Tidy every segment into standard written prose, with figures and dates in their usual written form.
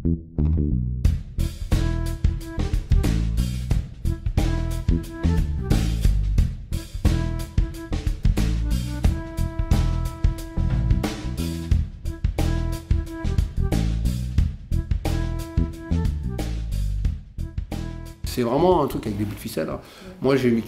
C'est vraiment un truc avec des bouts de ficelle. Hein. Moi, j'ai mis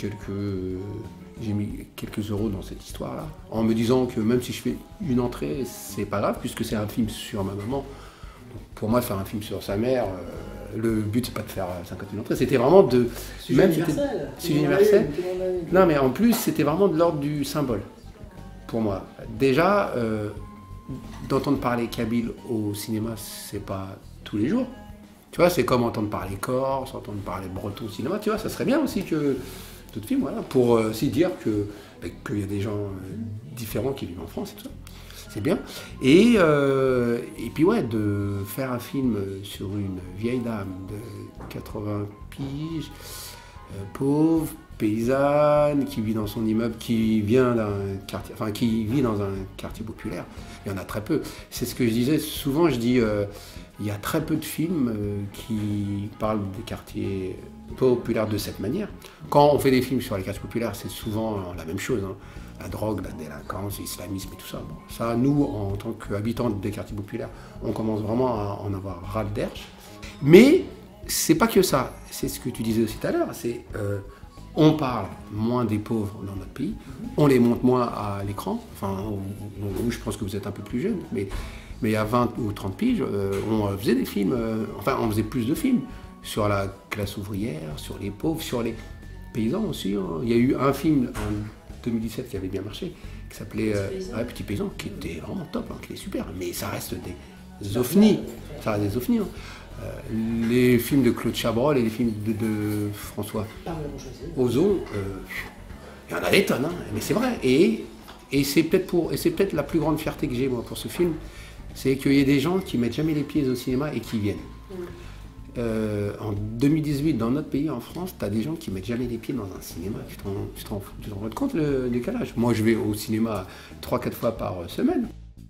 quelques euros dans cette histoire-là, en me disant que même si je fais une entrée, c'est pas grave, puisque c'est un film sur ma maman. Donc, pour moi, faire un film sur sa mère, le but, c'est pas de faire 51 entrées, c'était vraiment de... Sujet universel. Sujet universel. Non, mais en plus, c'était vraiment de l'ordre du symbole, pour moi. Déjà, d'entendre parler kabyle au cinéma, c'est pas tous les jours. Tu vois, c'est comme entendre parler corse, entendre parler breton au cinéma, tu vois, ça serait bien aussi que d'autres films, voilà, pour aussi dire qu'il y a des gens différents qui vivent en France et tout ça. C'est bien. Et puis ouais, de faire un film sur une vieille dame de 80 piges, pauvre, paysanne, qui vit dans son immeuble, qui vient d'un quartier, enfin qui vit dans un quartier populaire. Il y en a très peu. C'est ce que je disais, souvent je dis, il y a très peu de films qui parlent des quartiers populaires de cette manière. Quand on fait des films sur les quartiers populaires, c'est souvent la même chose. Hein. La drogue, la délinquance, l'islamisme et tout ça. Bon, ça, nous, en tant qu'habitants des quartiers populaires, on commence vraiment à en avoir ras le derche. Mais c'est pas que ça. C'est ce que tu disais aussi tout à l'heure. C'est on parle moins des pauvres dans notre pays, on les montre moins à l'écran. Enfin, vous, je pense que vous êtes un peu plus jeune, mais il y a 20 ou 30 piges, on faisait des films, on faisait plus de films sur la classe ouvrière, sur les pauvres, sur les paysans aussi. Hein. Il y a eu un film en 2017 qui avait bien marché, qui s'appelait Petit Paysan, qui était vraiment top, hein, qui est super, mais ça reste des ovnis. Ça reste des ovnis. Hein. Les films de Claude Chabrol et les films de François Ozon, il y en a des tonnes, hein, mais c'est vrai. Et c'est peut-être la plus grande fierté que j'ai moi pour ce film, c'est qu'il y ait des gens qui mettent jamais les pieds au cinéma et qui viennent. En 2018, dans notre pays, en France, tu as des gens qui mettent jamais les pieds dans un cinéma. Tu t'en rends compte le décalage? Moi, je vais au cinéma 3-4 fois par semaine.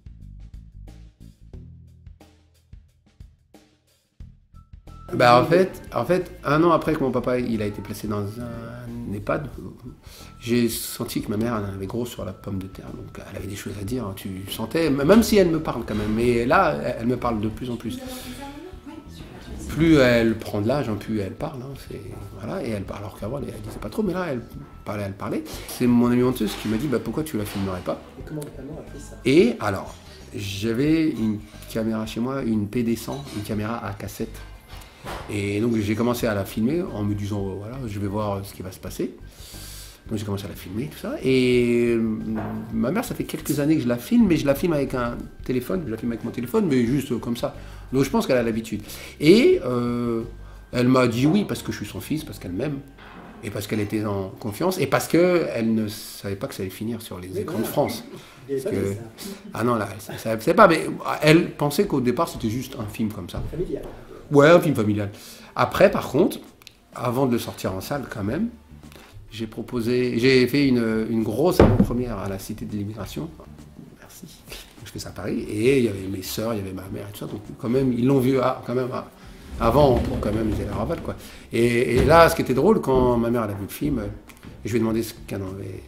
Bah en fait, un an après que mon papa il a été placé dans un EHPAD, j'ai senti que ma mère elle avait gros sur la pomme de terre, donc elle avait des choses à dire, hein, tu sentais, même si elle me parle quand même, mais là elle me parle de plus en plus. Plus elle prend de l'âge, plus elle parle, hein, voilà, et elle parle, alors qu'avant elle disait pas trop, mais là elle parlait. C'est mon amie menteuse qui m'a dit bah, pourquoi tu la filmerais pas. Et comment notamment a fait ça? Et alors, j'avais une caméra chez moi, une PD100, une caméra à cassette. Et donc j'ai commencé à la filmer en me disant voilà, je vais voir ce qui va se passer. Donc j'ai commencé à la filmer, tout ça. Et ma mère, ça fait quelques années que je la filme, mais je la filme avec un téléphone, je la filme avec mon téléphone, mais juste comme ça. Donc je pense qu'elle a l'habitude. Et elle m'a dit oui parce que je suis son fils, parce qu'elle m'aime, et parce qu'elle était en confiance, et parce qu'elle ne savait pas que ça allait finir sur les écrans de France. Ah non, là, elle ne savait pas, mais elle pensait qu'au départ c'était juste un film comme ça. Familial. Ouais, un film familial. Après, par contre, avant de le sortir en salle quand même, j'ai fait une grosse avant-première à la Cité de l'Immigration. Merci. Je fais ça à Paris. Et il y avait mes sœurs, il y avait ma mère et tout ça. Donc quand même, ils l'ont vu quand même avant pour quand même ils la ravale, quoi. Et là, ce qui était drôle, quand ma mère elle a vu le film, je lui ai demandé ce qu'elle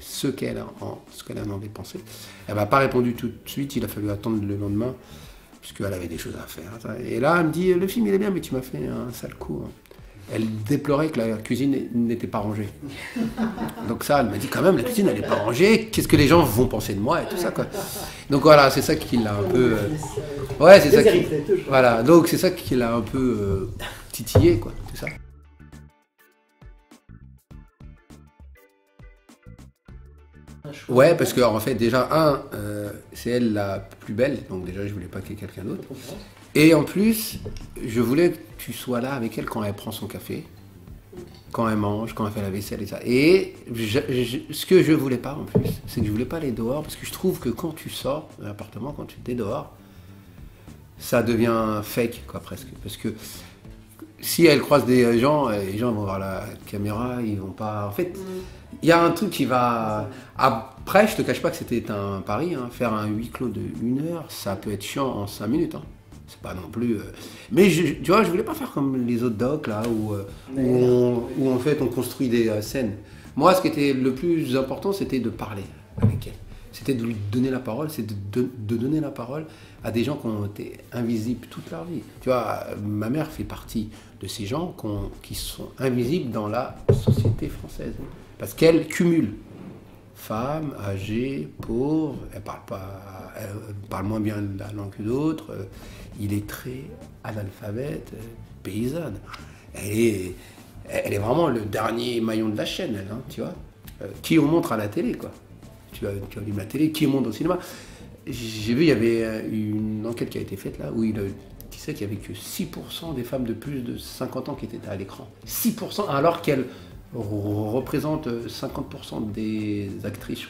en avait pensé. Elle m'a pas répondu tout de suite. Il a fallu attendre le lendemain, puisqu'elle avait des choses à faire. Et là, elle me dit, le film il est bien, mais tu m'as fait un sale coup. Elle déplorait que la cuisine n'était pas rangée. Donc ça, elle m'a dit quand même, la cuisine elle n'est pas rangée, qu'est-ce que les gens vont penser de moi et tout ça, quoi. Donc voilà, c'est ça qui l'a un peu... Ouais, c'est ça qui... Voilà, donc c'est ça qui l'a un peu titillé, quoi, c'est ça. Ouais, parce qu'en fait, déjà, c'est elle la plus belle, donc déjà, je voulais pas qu'il y ait quelqu'un d'autre. Et en plus, je voulais que tu sois là avec elle quand elle prend son café, quand elle mange, quand elle fait la vaisselle et ça. Et ce que je voulais pas en plus, c'est que je voulais pas aller dehors, parce que je trouve que quand tu sors de l'appartement, quand tu es dehors, ça devient fake, quoi, presque. Parce que si elle croise des gens, les gens vont voir la caméra, ils vont pas... En fait, il y a un truc qui va... Après, je te cache pas que c'était un pari, hein. Faire un huis clos de 1 heure, ça peut être chiant en 5 minutes. Hein. C'est pas non plus... Mais tu vois, je voulais pas faire comme les autres docs, là, où en fait on construit des scènes. Moi, ce qui était le plus important, c'était de parler avec elle. C'était de lui donner la parole, c'est de donner la parole à des gens qui ont été invisibles toute leur vie. Tu vois, ma mère fait partie de ces gens qui sont invisibles dans la société française. Parce qu'elle cumule femmes, âgées, pauvres, elle parle moins bien la langue que d'autres, il est très analphabète, paysanne. Elle est vraiment le dernier maillon de la chaîne, elle, hein, tu vois. Qui on montre à la télé, quoi. Tu as vu la télé, qui monte au cinéma. J'ai vu, il y avait une enquête qui a été faite là, où il disait qu'il n'y avait que 6% des femmes de plus de 50 ans qui étaient à l'écran. 6%, alors qu'elles représentent 50% des actrices.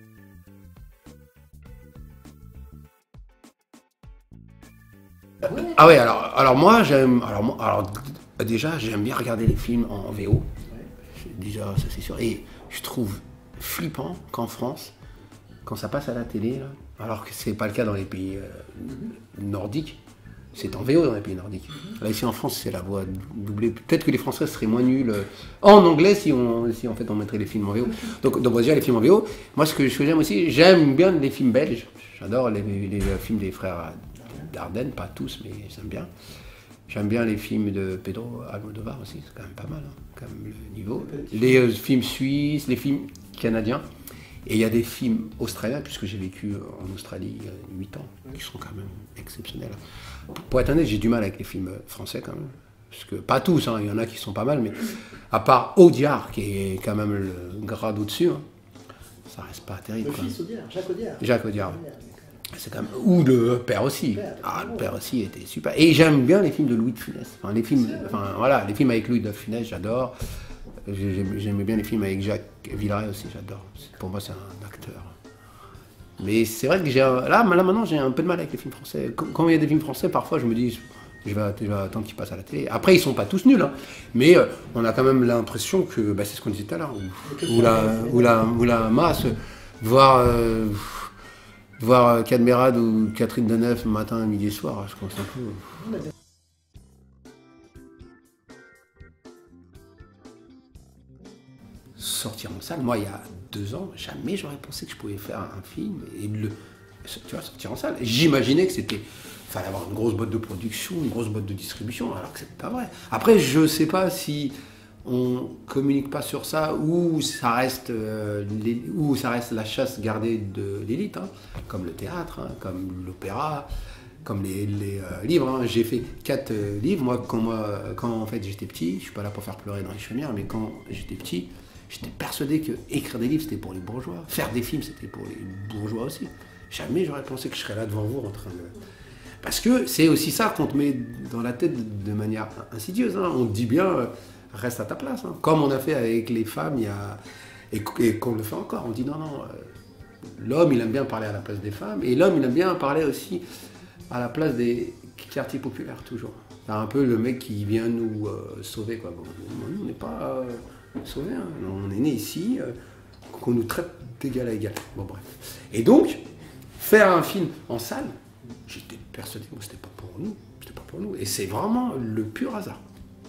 Ouais. Ah ouais, alors moi, déjà, j'aime bien regarder les films en VO. Ouais. Déjà, ça c'est sûr. Et je trouve flippant qu'en France, quand ça passe à la télé, là, alors que c'est pas le cas dans les pays nordiques, c'est en VO dans les pays nordiques. Là ici en France, c'est la voix doublée. Peut-être que les Français seraient moins nuls en anglais si en fait on mettrait les films en VO. Donc on va dire les films en VO. Moi, ce que j'aime aussi, j'aime bien les films belges. J'adore les films des frères Dardenne, pas tous, mais j'aime bien. J'aime bien les films de Pedro Almodovar aussi, c'est quand même pas mal, hein, quand même le niveau. Les films suisses, les films canadiens. Et il y a des films australiens, puisque j'ai vécu en Australie 8 ans, qui sont quand même exceptionnels. Pour être honnête, j'ai du mal avec les films français quand même. Parce que, pas tous, hein, il y en a qui sont pas mal, mais à part Audiard, qui est quand même le grade au-dessus, hein, ça reste pas terrible. Le fils Audiard, Jacques Audiard. Jacques Audiard. C'est quand même... Ou le père aussi. Le père aussi était super. Et j'aime bien les films de Louis de Funès. Les films avec Louis de Funès, j'adore. J'aimais bien les films avec Jacques Villeray aussi, j'adore. Pour moi, c'est un acteur. Mais c'est vrai que là maintenant, j'ai un peu de mal avec les films français. Quand il y a des films français, parfois, je me dis, je vais attendre qu'ils passent à la télé. Après, ils sont pas tous nuls, hein. Mais on a quand même l'impression que, c'est ce qu'on disait tout à l'heure, où la masse, voir Cadmerade ou Catherine Deneuve matin, midi et soir, je pense un peu... Sortir en salle, moi il y a 2 ans, jamais j'aurais pensé que je pouvais faire un film et sortir en salle. J'imaginais que fallait avoir une grosse boîte de production, une grosse boîte de distribution, alors que c'est pas vrai. Après, je sais pas si on communique pas sur ça ou ça reste la chasse gardée de l'élite, hein, comme le théâtre, hein, comme l'opéra, comme les livres. Hein. J'ai fait 4 livres. Moi, quand en fait j'étais petit, je suis pas là pour faire pleurer dans les chaumières, mais quand j'étais petit, j'étais persuadé que écrire des livres, c'était pour les bourgeois. Faire des films, c'était pour les bourgeois aussi. Jamais j'aurais pensé que je serais là devant vous en train de... Parce que c'est aussi ça qu'on te met dans la tête de manière insidieuse. Hein. On te dit bien, reste à ta place. Hein. Comme on a fait avec les femmes, et qu'on le fait encore. On dit non, l'homme, il aime bien parler à la place des femmes. Et l'homme, il aime bien parler aussi à la place des quartiers populaires, toujours. C'est un peu le mec qui vient nous sauver, quoi. Bon, nous, on n'est pas... sauvé, hein. On est né ici, qu'on nous traite d'égal à égal. Bon, bref. Et donc, faire un film en salle, j'étais persuadé que c'était pas pour nous. Et c'est vraiment le pur hasard.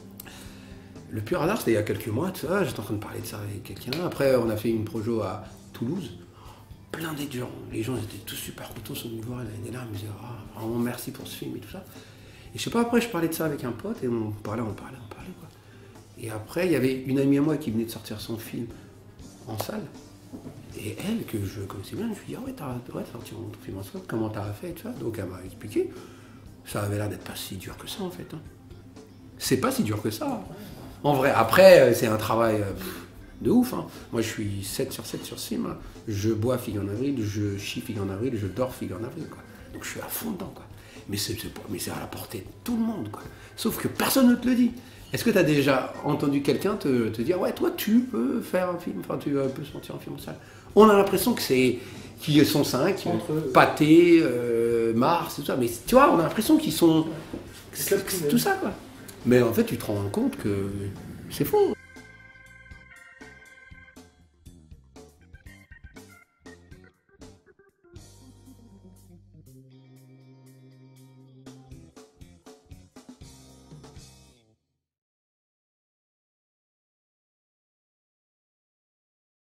Le pur hasard, c'était il y a quelques mois, tu vois, j'étais en train de parler de ça avec quelqu'un. Après, on a fait une projo à Toulouse, plein de gens. Les gens étaient tous super contents sur me voir, ils étaient là, ils me disaient « vraiment merci pour ce film » et tout ça. Et je sais pas, après, je parlais de ça avec un pote et on parlait, quoi. Et après, il y avait une amie à moi qui venait de sortir son film en salle. Et elle, que je connaissais bien, je lui ai dit « Ah ouais, t'as sorti ton film en salle, comment t'as fait ?» tu vois. Donc elle m'a expliqué. Ça avait l'air d'être pas si dur que ça, en fait. Hein. C'est pas si dur que ça. En vrai, après, c'est un travail de ouf. Hein. Moi, je suis 7 sur 7 sur ce film. Hein. Je bois figue en avril, je chie figue en avril, je dors figue en avril. Quoi. Donc je suis à fond dedans. Quoi. Mais c'est à la portée de tout le monde. Quoi. Sauf que personne ne te le dit. Est-ce que tu as déjà entendu quelqu'un te dire « Ouais, toi, tu peux faire un film, enfin, tu peux sortir un film en salle ?» On a l'impression que qu'ils sont 5, Pâté, Mars, tout ça. Mais tu vois, on a l'impression qu'ils sont... C'est tout ça, quoi. Mais en fait, tu te rends compte que c'est faux.